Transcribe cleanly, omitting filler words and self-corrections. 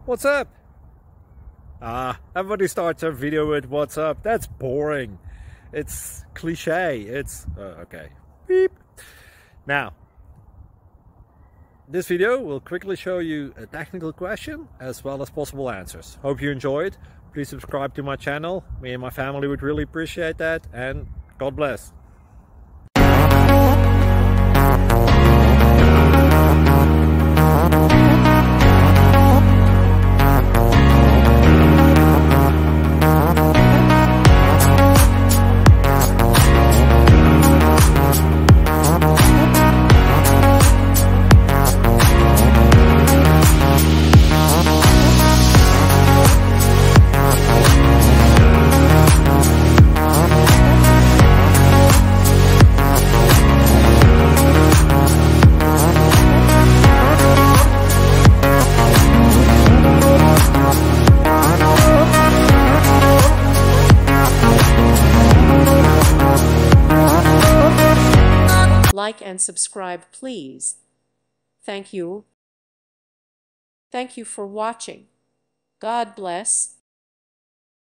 What's up? Everybody starts their video with what's up. That's boring. It's cliche. It's okay. Beep. Now, this video will quickly show you a technical question as well as possible answers. Hope you enjoyed. Please subscribe to my channel. Me and my family would really appreciate that, and God bless. Like and subscribe, please. Thank you. Thank you for watching. God bless.